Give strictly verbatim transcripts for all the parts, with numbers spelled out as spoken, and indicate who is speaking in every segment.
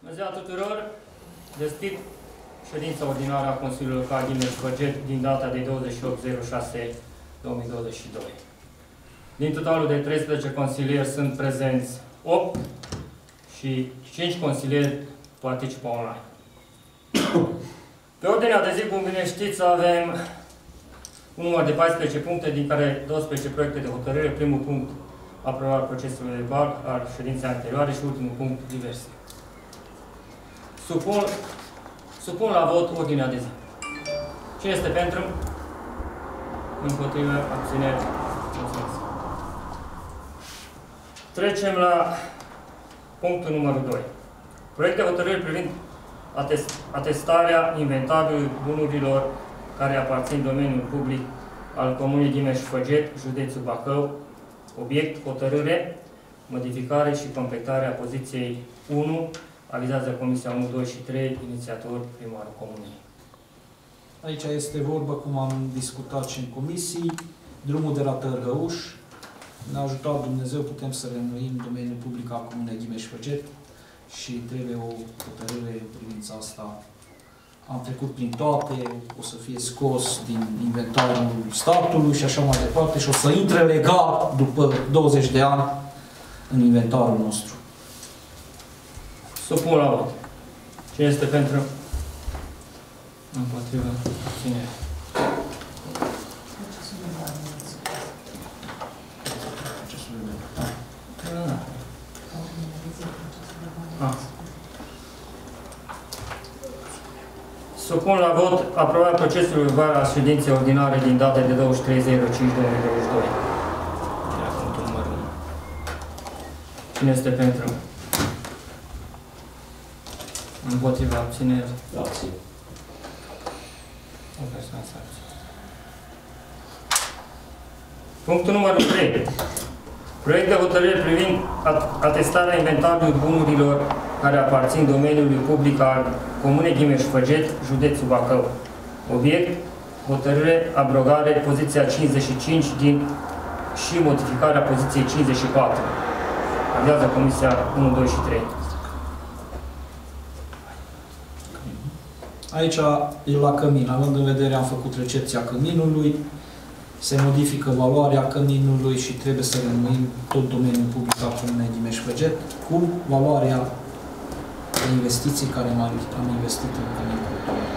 Speaker 1: Bună ziua tuturor! Deschid ședința ordinară a Consiliului Local Gimeș-Făget din data de douăzeci și opt zero șase două mii douăzeci și doi. Din totalul de treisprezece consilieri sunt prezenți opt și cinci consilieri participă online. Pe ordinea de zi, cum bine știți, avem un număr de paisprezece puncte, din care douăsprezece proiecte de hotărâre, primul punct aprobarea procesului verbal al ședinței anterioare și ultimul punct diverse. Supun, supun la vot ordinea de zi. Cine este pentru? Împotrivă, abțineri. Mulțumesc. Trecem la punctul numărul doi. Proiect de hotărâre privind atest, atestarea inventarului bunurilor care aparțin domeniul public al Comunei Gimeș-Făget, județul Bacău. Obiect, hotărâre, modificare și completare a poziției unu, avizează Comisia unu, doi și trei, inițiator primarul Comunei.
Speaker 2: Aici este vorba, cum am discutat și în comisii, drumul de la Târgăuș. Ne-a ajutat Dumnezeu, putem să reînnoim domeniul public al Comunei Gimeș-Făget și trebuie o hotărâre în privința asta. Am trecut prin toate, o să fie scos din inventarul statului și așa mai departe și o să intre legal după douăzeci de ani în inventarul nostru.
Speaker 1: Supun la vot. Cine este pentru? Împotrivă. Cine? Supun la vot aprobarea procesului verbal al ședinței ordinare din data de douăzeci și trei zero cinci două mii douăzeci și doi. Era punctul numărul unu. Cine este pentru? Împotriva abțineri.
Speaker 3: Abțin.
Speaker 1: O persoană să abține. Punctul numărul trei. Proiect de hotărâre privind atestarea inventarului bunurilor care aparțin domeniului public al Comunei Gimeș-Făget, județul Bacău. Obiect, hotărâre, abrogare, poziția cincizeci și cinci din și modificarea poziției cincizeci și patru. Avizează Comisia unu, doi și trei.
Speaker 2: Aici e la cămin. Având în vedere, am făcut recepția căminului, se modifică valoarea căminului și trebuie să reînnoim tot domeniul public al Comunei Gimeș-Făget cu valoarea de investiții care am investit în căminul.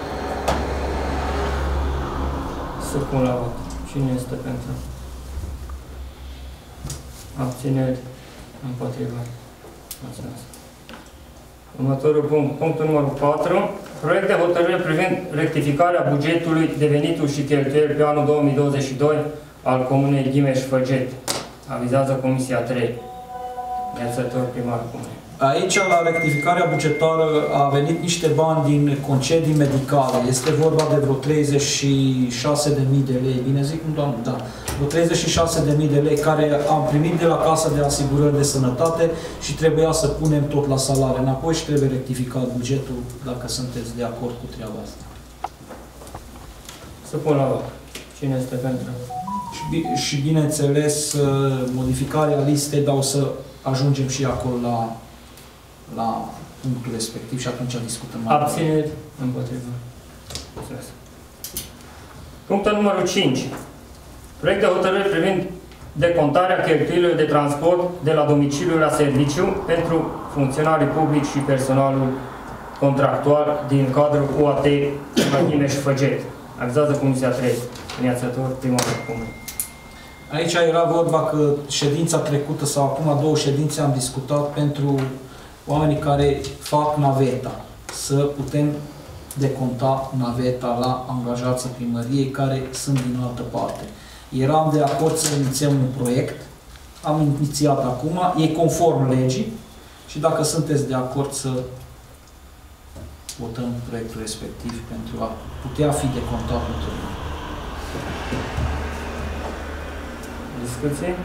Speaker 1: Supun la vot. Cine este pentru? Abțineri. Împotriva. Mulțumesc. Următorul punct. Punctul numărul patru. Proiect de hotărâre privind rectificarea bugetului de venituri și cheltuieli pe anul două mii douăzeci și doi al Comunei Gimeș-Făget. Avizează Comisia trei. Inițiator primarul Comunei.
Speaker 2: Aici, la rectificarea bugetară, a venit niște bani din concedii medicale. Este vorba de vreo treizeci și șase de mii de lei. Bine zic, nu, doamnă? Da. Vreo treizeci și șase de mii de lei care am primit de la Casa de Asigurări de Sănătate și trebuia să punem tot la salare înapoi și trebuie rectificat bugetul, dacă sunteți de acord cu treaba asta.
Speaker 1: Să pun la vot. Cine este pentru?
Speaker 2: Și, și bineînțeles, modificarea listei, dar o să ajungem și acolo la la punctul respectiv și atunci discutăm.
Speaker 1: Abțineri. Împotrivă. Mulțumesc. Punctul numărul cinci. Proiect de hotărâre privind decontarea cheltuielilor de transport de la domiciliu la serviciu pentru funcționarii publici și personalul contractual din cadrul U A T la Gimeș-Făget. Avizează Comisia trei. Inițiator primarul Comunei.
Speaker 2: Aici era vorba că ședința trecută sau acum două ședințe am discutat pentru oamenii care fac naveta, să putem deconta naveta la angajații primăriei care sunt din altă parte. Eram de acord să inițiem un proiect, am inițiat acum, e conform legii și dacă sunteți de acord să votăm proiectul respectiv pentru a putea fi decontat pentru noi.
Speaker 1: Discuții?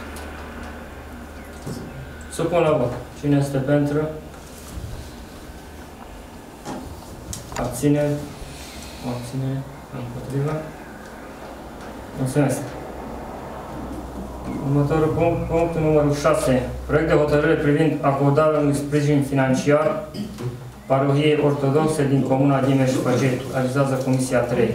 Speaker 1: Supun la vot. Cine este pentru? Abține? Abține? Împotriva? Mulțumesc. Următorul punct, punctul numărul șase. Proiect de hotărâre privind acordarea unui sprijin financiar parohiei ortodoxe din comuna Ghimeș-Făget. Avizează Comisia trei.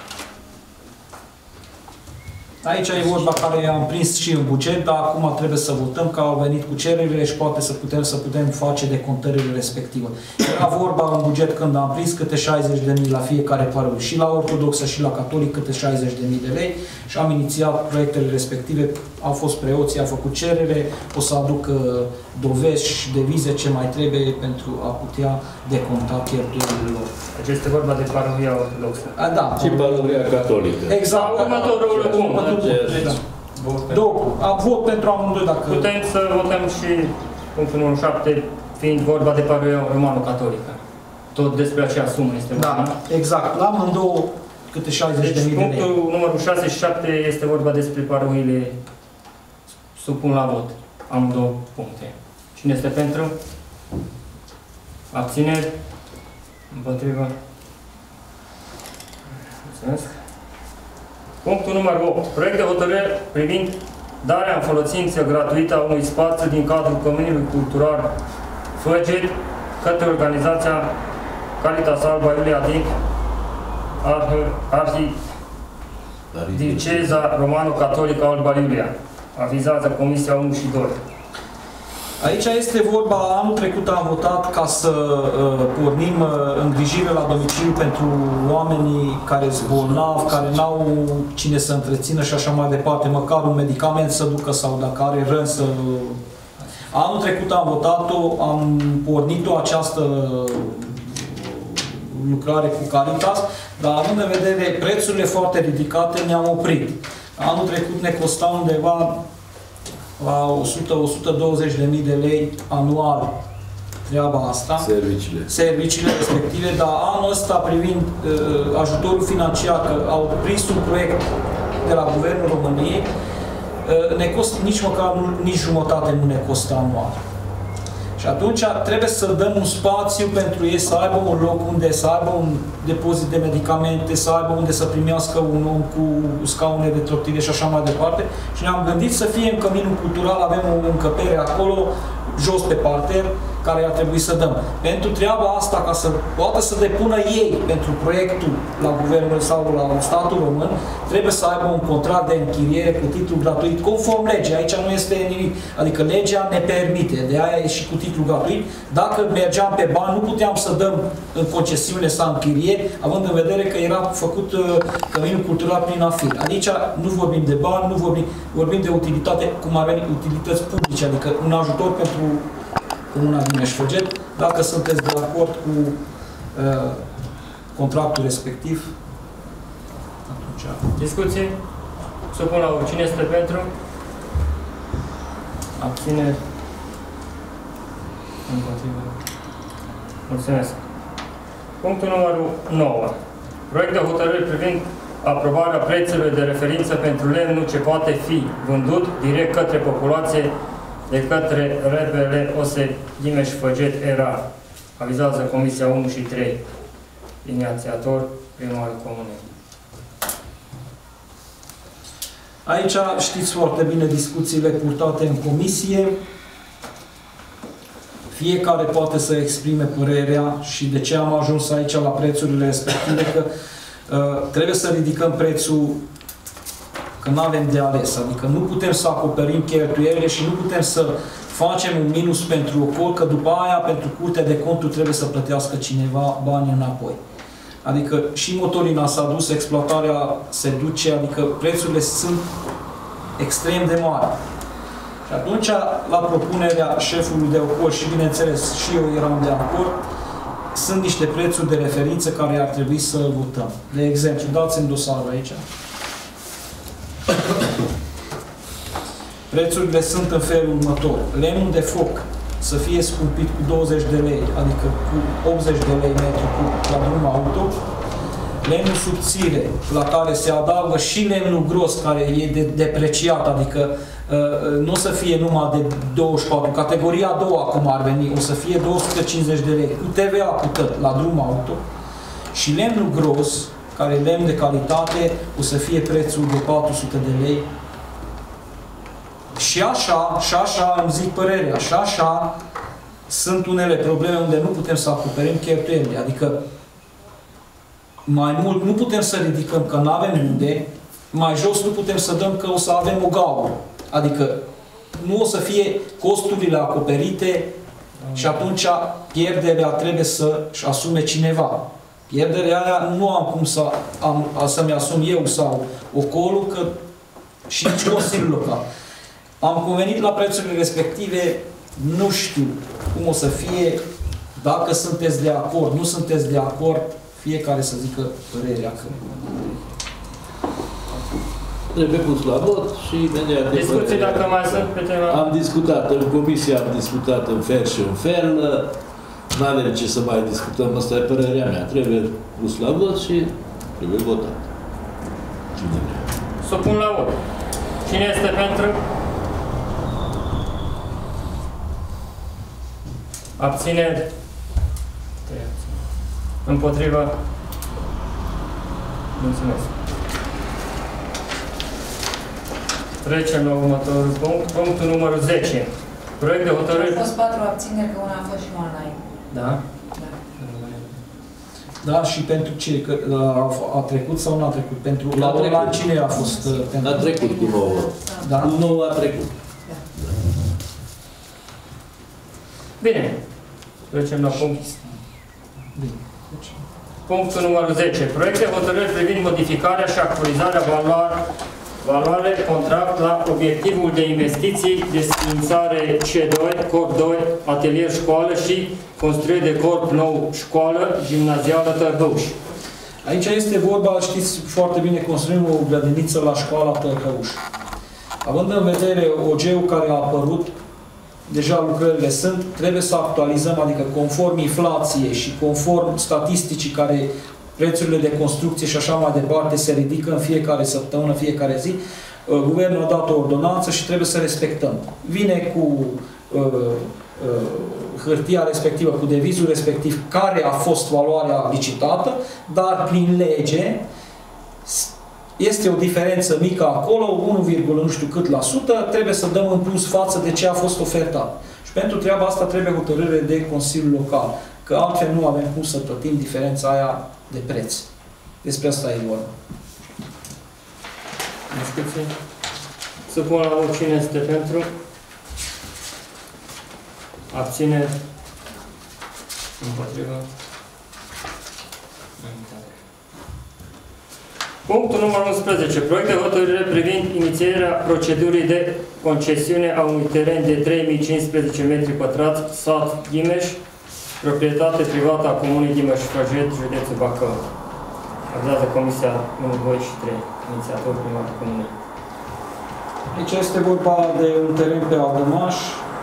Speaker 2: Aici e vorba care am prins și în buget, dar acum trebuie să votăm că au venit cu cererile și poate să putem să putem face decontările respective. Era vorba în buget când am prins câte șaizeci de mii la fiecare parohie, și la ortodoxă și la catolic câte șaizeci de mii de lei și am inițiat proiectele respective, au fost preoții, au făcut cerere, o să aduc dovezi și devize ce mai trebuie pentru a putea deconta cheltuielile lor.
Speaker 1: Deci este vorba de parohia ortodoxă.
Speaker 2: A, da.
Speaker 3: Și parohia catolică.
Speaker 2: Exact.
Speaker 1: Următorul punct.
Speaker 2: Două. Am vot pentru amândoi dacă...
Speaker 1: Putem să votăm și punctul numărul șapte, fiind vorba de parohia romano-catolică. Tot despre aceea sumă este vorba.
Speaker 2: Da, exact. La amândouă câte șaizeci de mii de lei.
Speaker 1: Punctul numărul șase și șapte este vorba despre parohiile. Supun la vot. Amândouă puncte. Cine este pentru? Abțineri? Împotrivă? Mulțumesc. Punctul numărul opt. Proiect de hotărâre privind darea în folosință gratuită a unui spațiu din cadrul Comeniului Cultural Făget către organizația Caritas Alba Iulia din Arhidieceza Romano-Catolică Alba Iulia. Avizează Comisia unu și doi.
Speaker 2: Aici este vorba, anul trecut am votat ca să uh, pornim uh, îngrijire la domiciliu pentru oamenii care sunt bolnavi, care n-au cine să întrețină și așa mai departe, măcar un medicament să ducă sau dacă are răni să... Anul trecut am votat-o, am pornit-o această lucrare cu Caritas, dar având în vedere prețurile foarte ridicate, ne-am oprit. Anul trecut ne costa undeva la o sută - o sută douăzeci de mii de lei anual treaba asta,
Speaker 3: serviciile,
Speaker 2: serviciile respective, dar anul ăsta privind uh, ajutorul financiar, că au prins un proiect de la Guvernul României, uh, ne costă nici măcar nici jumătate nu ne costă anual. Și atunci trebuie să dăm un spațiu pentru ei, să aibă un loc unde să aibă un depozit de medicamente, să aibă unde să primească un om cu scaune de trotire și așa mai departe. Și ne-am gândit să fie în Căminul Cultural, avem o încăpere acolo, jos pe parter, care ar trebui să dăm. Pentru treaba asta, ca să poată să depună ei pentru proiectul la Guvernul sau la statul român, trebuie să aibă un contract de închiriere cu titlu gratuit, conform legii. Aici nu este nimic. Adică legea ne permite, de aia e și cu titlu gratuit. Dacă mergeam pe bani, nu puteam să dăm în concesiune sau închirieri, având în vedere că era făcut uh, Căminul Cultural prin afir. Aici nu vorbim de bani, nu vorbim, vorbim de utilitate, cum ar veni, utilități publice, adică un ajutor pentru Comuna Ghimeș-Făget, dacă sunteți de acord cu uh, contractul respectiv, atunci...
Speaker 1: Discuții? Supun la vot. Cine este pentru? Abțineri? Împotrivă. Mulțumesc. Punctul numărul nouă. Proiect de hotărâre privind aprobarea prețurilor de referință pentru lemnul ce poate fi vândut direct către populație de către R B L O S Ghimeș-Făget E R A. Avizează Comisia unu și trei. Inițiator, primarul comunei.
Speaker 2: Aici știți foarte bine discuțiile purtate în comisie. Fiecare poate să exprime părerea și de ce am ajuns aici la prețurile respective, că uh, trebuie să ridicăm prețul, că nu avem de ales, adică nu putem să acoperim cheltuielile și nu putem să facem un minus pentru o col, că după aia, pentru Curtea de Conturi, trebuie să plătească cineva bani înapoi. Adică și motorina s-a dus, exploatarea se duce, adică prețurile sunt extrem de mari. Și atunci, la propunerea șefului de ocol și, bineînțeles, și eu eram de acord, sunt niște prețuri de referință care ar trebui să votăm. De exemplu, dați-mi dosarul aici. Prețurile sunt în felul următor. Lemnul de foc să fie scumpit cu douăzeci de lei, adică cu optzeci de lei metru cub la drum auto. Lemnul subțire, la care se adaugă și lemnul gros, care e de depreciat, adică uh, nu o să fie numai de douăzeci și patru, categoria a doua, cum ar veni, o să fie două sute cincizeci de lei, cu T V A cu tot, la drum auto. Și lemnul gros, care e lemn de calitate, o să fie prețul de patru sute de lei. Și așa, și așa îmi zic părerea, și așa sunt unele probleme unde nu putem să acoperim cheltuielile, adică mai mult nu putem să ridicăm că nu avem unde, mai jos nu putem să dăm că o să avem o gaură. Adică nu o să fie costurile acoperite și atunci pierderea trebuie să-și asume cineva. Pierderea aia nu am cum să am, să-mi asum eu sau ocolul, că și nici Consiliul Local. Am convenit la prețurile respective, nu știu cum o să fie, dacă sunteți de acord, nu sunteți de acord, fiecare să zică părerea că...
Speaker 3: Trebuie pus la vot și imediat...
Speaker 1: Discuții dacă mai sunt pe tema...
Speaker 3: Am discutat, în comisie am discutat în fel și în fel. Nu avem ce să mai discutăm, asta e părerea mea. Trebuie pus la vot și trebuie votat. Cine vrea?
Speaker 1: Să pun la vot. Cine este pentru? Abțineri? Împotriva? Mulțumesc. Trecem la următorul punct. Punctul numărul zece. Proiect de hotărâre...
Speaker 4: Au fost patru abțineri, că una a fost și online.
Speaker 1: Da?
Speaker 4: Da.
Speaker 2: Da, și pentru ce? Că a, a trecut sau nu a trecut? Pentru la online cine a fost? Pentru...
Speaker 3: A trecut cu nouă.
Speaker 2: Da?
Speaker 3: Cu nouă a trecut.
Speaker 4: Da.
Speaker 1: Bine. Trecem la punct.
Speaker 2: Bine.
Speaker 1: Punctul numărul zece. Proiect de hotărâri privind modificarea și actualizarea valoare Valoare contract la obiectivul de investiții de sfințare C doi, corp doi, atelier școală și construire de corp nou școală gimnazială Târhăuș.
Speaker 2: Aici este vorba, știți foarte bine, construim o grădiniță la școala Târhăuș. Având în vedere O G-ul care a apărut, deja lucrările sunt, trebuie să actualizăm, adică conform inflației și conform statisticii care prețurile de construcție și așa mai departe se ridică în fiecare săptămână, fiecare zi. Guvernul a dat o ordonanță și trebuie să respectăm. Vine cu uh, uh, hârtia respectivă, cu devizul respectiv, care a fost valoarea licitată, dar prin lege este o diferență mică acolo, unu, nu știu cât la sută, trebuie să dăm în plus față de ce a fost ofertat. Și pentru treaba asta trebuie hotărâre de Consiliul Local, că altfel nu avem cum să plătim diferența aia de preț. Despre asta e vorba.
Speaker 1: Discuții? Să pun la vot cine este pentru. Abține. Împotriva. Punctul numărul unsprezece. Proiect de hotărâre privind inițierea procedurii de concesiune a unui teren de trei mii cincisprezece metri pătrați, sat Ghimeș, proprietate privată a Comunei Ghimeș-Făget, județul Bacău. Avizează Comisia unu, doi și trei, inițiator primarul Comunei.
Speaker 2: Aici este vorba de un teren pe Aldămaș,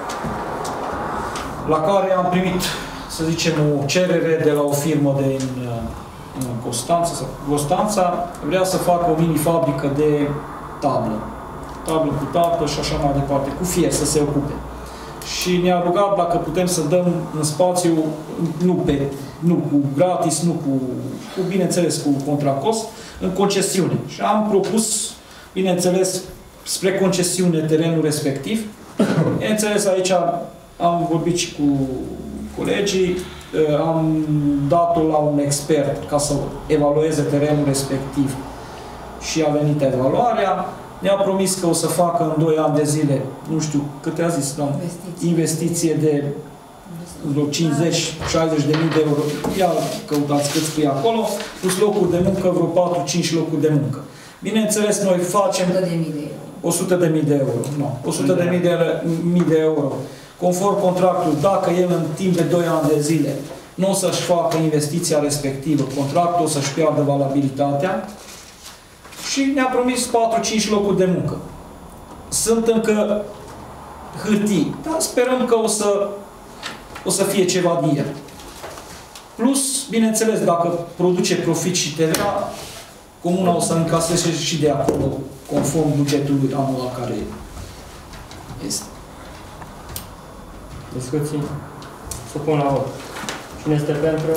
Speaker 2: la care am primit, să zicem, o cerere de la o firmă din Constanța, Constanța vrea să facă o mini-fabrică de tablă. Tablă cu tablă și așa mai departe, cu fier să se ocupe. Și ne-a rugat dacă putem să dăm în spațiu, nu, pe, nu cu gratis, nu cu, cu, bineînțeles, cu contracost, în concesiune. Și am propus, bineînțeles, spre concesiune terenul respectiv. Bineînțeles, aici am vorbit și cu colegii, am dat-o la un expert ca să evalueze terenul respectiv și a venit evaluarea. Ne-a promis că o să facă în doi ani de zile, nu știu câte a zis, doamne, investiție. investiție de vreo cincizeci șaizeci de mii de euro. Ia căutați cât scrie acolo, plus locuri de muncă, vreo patru cinci locuri de muncă. Bineînțeles, noi facem o sută de mii de euro. Nu, o sută de mii de euro. Conform contractul, dacă el în timp de doi ani de zile nu o să-și facă investiția respectivă, contractul o să-și piardă valabilitatea și ne-a promis patru cinci locuri de muncă. Sunt încă hârtii, dar sperăm că o să, o să fie ceva din el. Plus, bineînțeles, dacă produce profit și T V A, comuna o să încaseze și de acolo, conform bugetului anual care este.
Speaker 1: Discuții? Supun la vot. Cine este pentru?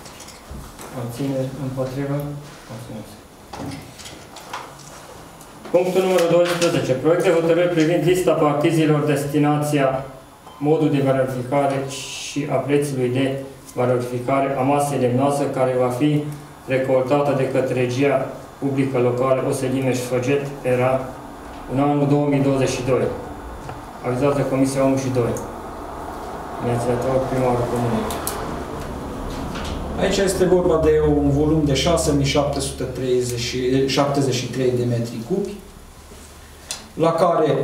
Speaker 1: Abține împotrivă? Punctul numărul doisprezece. Proiect de hotărâri privind lista partizilor, destinația, modul de valorificare și a prețului de valorificare a masei lemnoasă care va fi recoltată de către regia publică locală O S Dimeș-Făget, era în anul două mii douăzeci și doi. Avizează Comisia unu și doi. Inițiator primarul comunei.
Speaker 2: Aici este vorba de un volum de șase mii șapte sute șaptezeci și trei de metri cubi, la care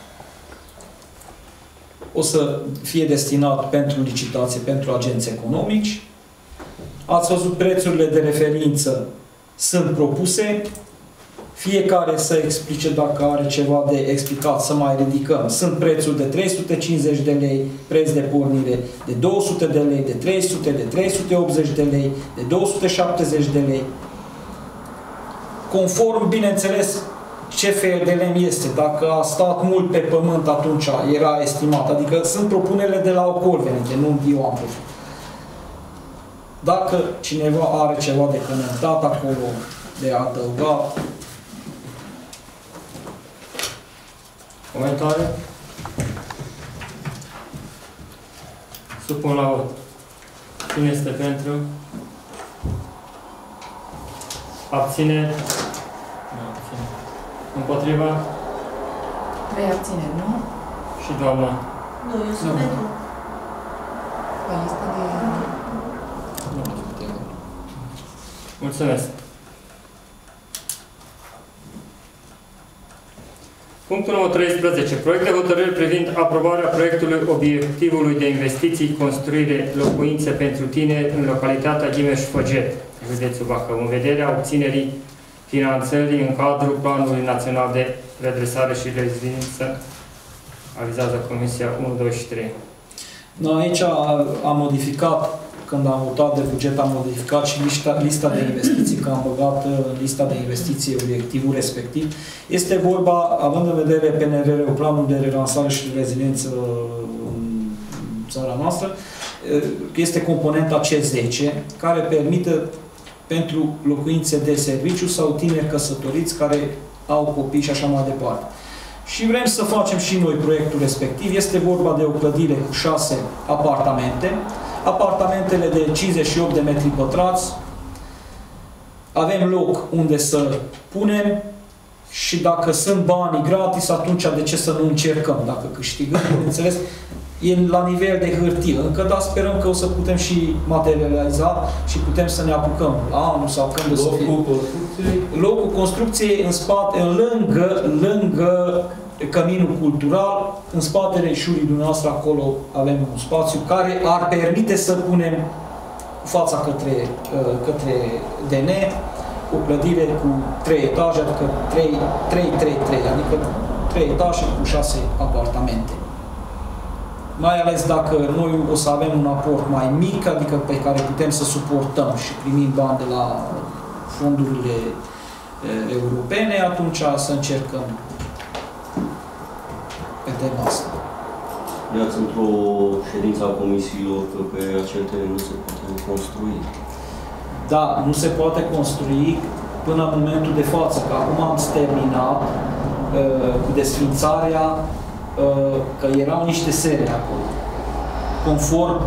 Speaker 2: o să fie destinat pentru licitație, pentru agenți economici. Ați văzut prețurile de referință sunt propuse. Fiecare să explice dacă are ceva de explicat, să mai ridicăm. Sunt prețuri de trei sute cincizeci de lei, preț de pornire de două sute de lei, de trei sute, de trei sute optzeci de lei, de două sute șaptezeci de lei. Conform, bineînțeles, ce fel de lemn este. Dacă a stat mult pe pământ, atunci era estimat. Adică sunt propunerile de la Ocol venite, nu eu am propus. Dacă cineva are ceva de comentat acolo, de adăugat.
Speaker 1: Comentarii? Supun la vot. Cine este pentru? Abține? Nu, abține. Împotriva?
Speaker 4: Trei abțineri, nu?
Speaker 1: Și doamna?
Speaker 5: Nu, eu sunt pentru.
Speaker 4: Pe lista de...
Speaker 1: Mulțumesc. Punctul numărul treisprezece. Proiect de hotărâri privind aprobarea proiectului obiectivului de investiții construire locuințe pentru tine în localitatea Dimeș-Făget, județul Bacău, în vederea obținerii finanțării în cadrul Planului Național de Redresare și Reziliență. Avizează Comisia unu, doi și trei.
Speaker 2: No, aici am modificat, când am votat de buget, am modificat și lista, lista de investiții, că am băgat lista de investiții obiectivul respectiv. Este vorba, având în vedere P N R R-ul, Planul de Relansare și Reziliență în țara noastră, este componenta C zece, care permite pentru locuințe de serviciu sau tineri căsătoriți care au copii și așa mai departe. Și vrem să facem și noi proiectul respectiv. Este vorba de o clădire cu șase apartamente. Apartamentele de cincizeci și opt de metri pătrați. Avem loc unde să punem și dacă sunt banii gratis, atunci de ce să nu încercăm? Dacă câștigăm, bineînțeles, e la nivel de hârtie. Încă, dar sperăm că o să putem și materializa și putem să ne apucăm la anul sau când o să fie.
Speaker 3: Locul construcției?
Speaker 2: Locul construcției în spate, lângă, lângă Căminul Cultural, în spatele șurii dumneavoastră, acolo avem un spațiu care ar permite să punem fața către, către D N, o clădire cu trei etaje, adică trei, trei, trei, trei, adică trei etaje cu șase apartamente. Mai ales dacă noi o să avem un aport mai mic, adică pe care putem să suportăm și primim bani de la fondurile europene, atunci să încercăm pe tema asta.
Speaker 6: Ne-ați într-o ședință a comisiilor că pe acel teren nu se poate construi.
Speaker 2: Da, nu se poate construi până în momentul de față, că acum am terminat uh, cu desfințarea, uh, că erau niște sere acolo. Conform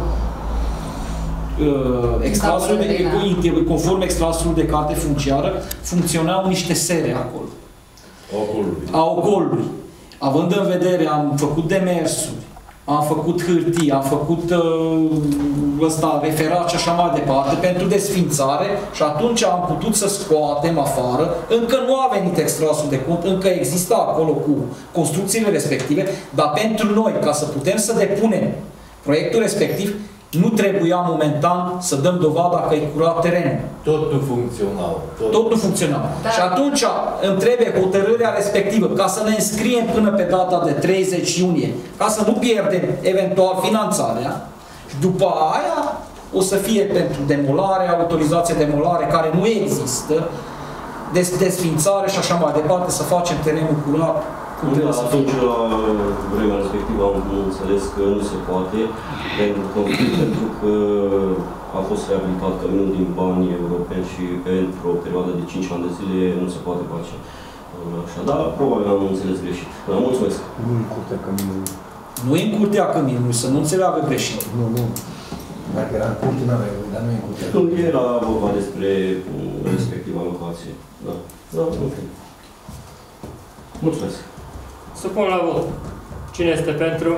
Speaker 2: uh, extrasului de, conform extrasului de carte funciară, funcționau niște sere acolo. A ocolului. Având în vedere, am făcut demersuri, am făcut hârtii, am făcut uh, ăsta, referat și așa mai departe, pentru desfințare și atunci am putut să scoatem afară. Încă nu a venit extrasul de cont, încă există acolo cu construcțiile respective, dar pentru noi, ca să putem să depunem proiectul respectiv, nu trebuia momentan să dăm dovada că e curat terenul.
Speaker 3: Tot nu funcționau.
Speaker 2: Tot, tot nu funcționau. Da. Și atunci îmi trebuie hotărârea respectivă ca să ne înscriem până pe data de treizeci iunie, ca să nu pierdem eventual finanțarea. Și după aia o să fie pentru demolare, autorizație de demolare care nu există, des desfințare și așa mai departe, să facem terenul curat.
Speaker 6: Da, atunci, la vremea respectivă, am înțeles că nu se poate, pentru că, pentru că a fost reabilitat căminul din bani europeni și pentru o perioadă de cinci ani de zile nu se poate face așa, dar probabil am înțeles greșit. Da, mulțumesc.
Speaker 5: Nu în curtea căminului.
Speaker 2: Nu e în curtea căminului, să nu înțeleagă greșit.
Speaker 5: Nu, nu. Dacă era în curte, n-aveai voie, dar nu e în curtea.
Speaker 6: Nu era vorba despre respectiva locație. Da, da, ok. Mulțumesc.
Speaker 1: Supun la vot. Cine este pentru?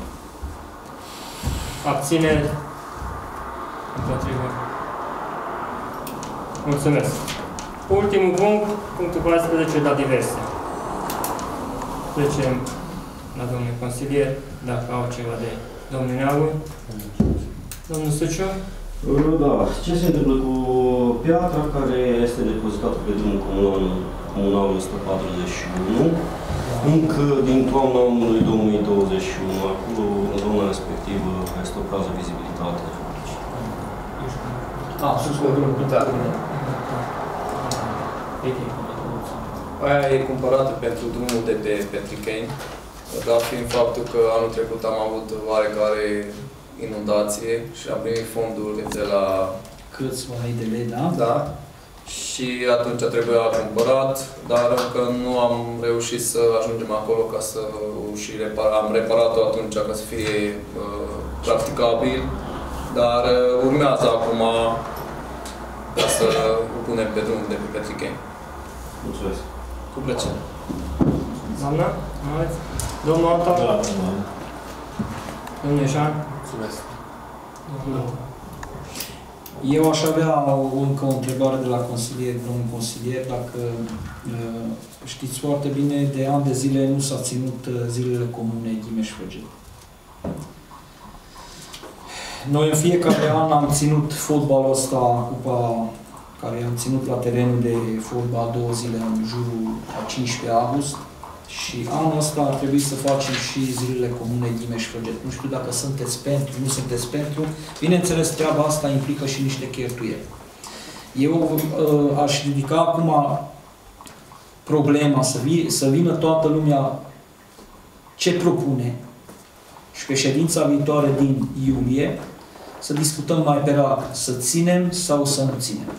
Speaker 1: Abțineri? Împotrivă. Mulțumesc. Ultimul punct, punctul paisprezece, la diverse. Trecem la domnul consilier, dacă au ceva de domnul Neagu. Domnul Suciu?
Speaker 6: Da, ce se întâmplă cu piatra care este depozitată pe drumul comunal, comunal o sută patruzeci și unu, încă din toamna anului două mii douăzeci și unu, acolo, în zona respectivă, este o prază vizibilitate.
Speaker 7: Ah, sus pe drumul cu teatru. Aia e cumpărată pentru drumul de pe Petricheni, dar fiind faptul că anul trecut am avut oarecare inundație și am primit fonduri de la...
Speaker 2: Câțiva mii de lei, da?
Speaker 7: Da. Și atunci trebuia cumpărat, dar încă nu am reușit să ajungem acolo ca să și repara. Am reparat-o atunci ca să fie uh, practicabil, dar uh, urmează acum ca să o punem pe drumul de pe Petricheni.
Speaker 6: Mulțumesc.
Speaker 7: Cu plăcere.
Speaker 1: Doamna? Aveți? Domnul Anta?
Speaker 3: Da, da.
Speaker 1: Domnul Ieșan?
Speaker 7: Mulțumesc.
Speaker 1: Domnul.
Speaker 2: Eu aș avea încă o întrebare de la consilier, domnul consilier, dacă uh, știți foarte bine, de ani de zile nu s-a ținut uh, zilele comune Ghimeș-Făget. Noi în fiecare an am ținut fotbalul ăsta, cupa care am ținut la terenul de fotbal două zile în jurul a cincisprezece august și anul ăsta ar trebui să facem și zilele comune Ghimeș-Făget. Nu știu dacă sunteți pentru, nu sunteți pentru. Bineînțeles, treaba asta implică și niște cheltuieli. Eu uh, aș ridica acum problema să, vi, să vină toată lumea ce propune și pe ședința viitoare din iulie să discutăm mai pe rar, să ținem sau să nu ținem.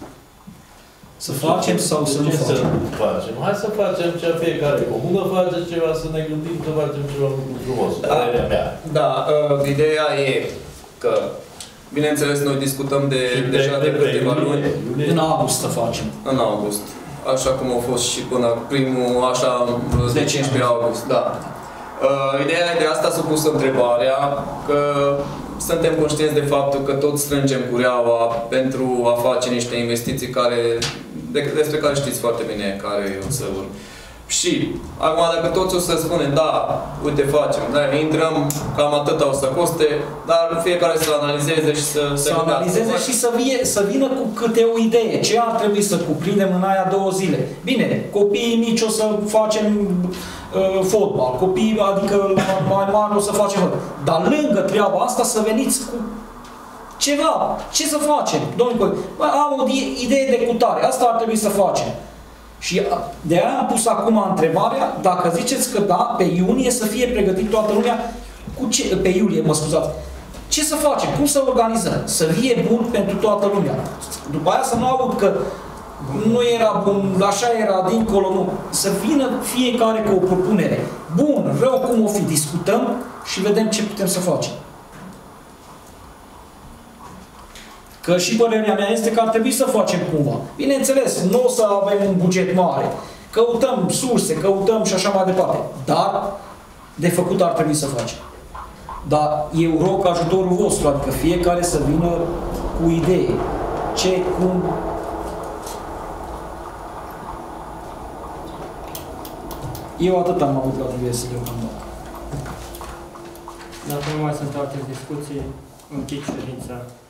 Speaker 2: Să facem sau să nu facem?
Speaker 3: Să facem? Hai să facem ce fiecare comună face ceva, să ne gândim să facem ceva lucru frumos.
Speaker 7: Da,
Speaker 3: mea.
Speaker 7: da uh, ideea e că, bineînțeles, noi discutăm de, deja de, de câteva luni.
Speaker 2: În august să facem.
Speaker 7: În august. Așa cum au fost și până primul, așa, de cincisprezece august, da. Uh, ideea e de asta s-a pus întrebarea, că suntem conștienți de faptul că tot strângem cureaua pentru a face niște investiții care, de, despre care știți foarte bine care e o să urmă. Și, acum, dacă toți o să spunem, da, uite, facem, da, intrăm, cam atât o să coste, dar fiecare să analizeze și să...
Speaker 2: Să analizeze și să, vie, să vină cu câte o idee. Ce ar trebui să cuprindem în aia două zile? Bine, copiii mici o să facem uh, fotbal, copiii, adică mai mari o să facem... Dar lângă treaba asta să veniți cu ceva. Ce să facem? Domnule, am o idee de cutare, asta ar trebui să facem. Și de aia am pus acum întrebarea, dacă ziceți că da, pe iunie să fie pregătit toată lumea, cu ce, pe iulie, mă scuzați, ce să facem, cum să organizăm, să fie bun pentru toată lumea. După aia să nu aud că nu era bun, așa era, dincolo, nu. Să vină fiecare cu o propunere. Bun, rău, cum o fi, discutăm și vedem ce putem să facem. Că și părerea mea este că ar trebui să facem cumva. Bineînțeles, nu o să avem un buget mare. Căutăm surse, căutăm și așa mai departe. Dar de făcut ar trebui să facem. Dar eu rog ajutorul vostru, adică fiecare să vină cu idee. Ce, cum... Eu atât am avut la diverse deocamdată.
Speaker 1: Dacă nu mai sunt alte discuții, închid ședința.